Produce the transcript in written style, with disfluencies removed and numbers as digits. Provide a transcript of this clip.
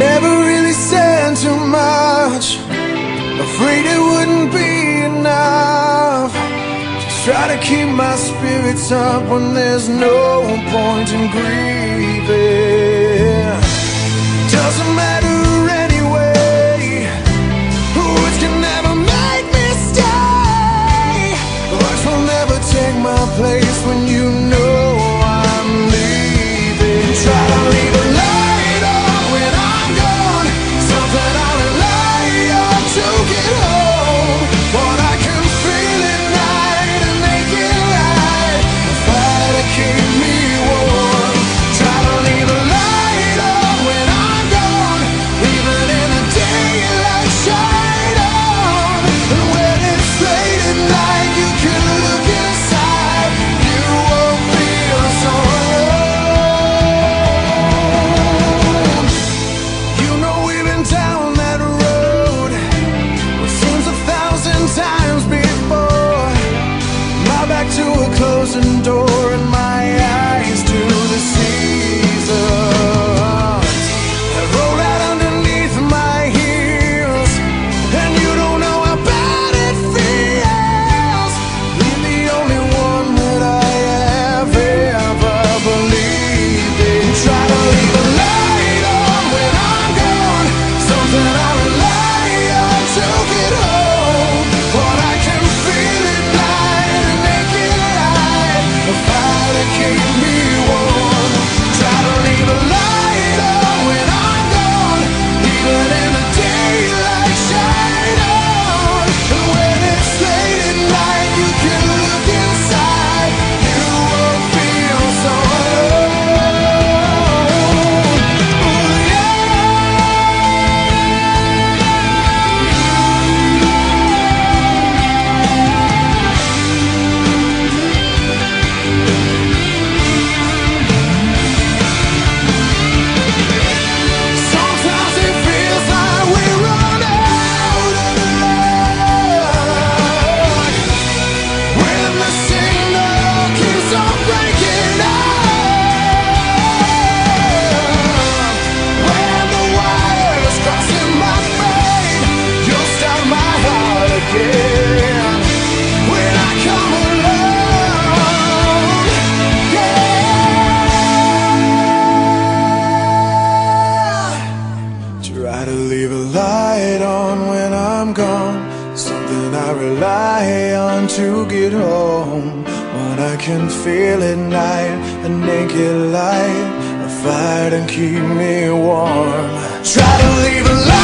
never really said too much, afraid it wouldn't be enough. Just try to keep my spirits up when there's no point in grieving. Doesn't matter anyway, words can never make me stay. Words will never take my place when you know I'm leaving. Try to leave a light on when I'm gone, something I rely on to get home. What I can feel at night and make it right, a fire to keep me warm. Try to leave a light on when I'm gone, even in the daylight shine on. And when it's late at night, you can look inside, you won't feel so alone. You know we've been down that road, it seems 1,000 times before. My back to a closing door and my eyes to the seasons that roll out underneath my heels. And you don't know how bad it feels, being the only one that I have ever believed in. Try to leave a light on when I'm gone, something I rely on to get home. What I can feel at night and make it right, a fire to keep me warm. Try to leave a light on when I'm gone, even in the daylight shine on. And when it's late at night, you can look inside, you won't feel so alone. Oh sometimes it feels like we run out of luck, when the signal keeps on breaking up, when the wires crossing my brain, you'll start my heart again. When I come alone, yeah. Try to leave a light on when I'm gone, something I rely on to get home. What I can feel at night, a naked light, a fire to keep me warm. Try to leave a light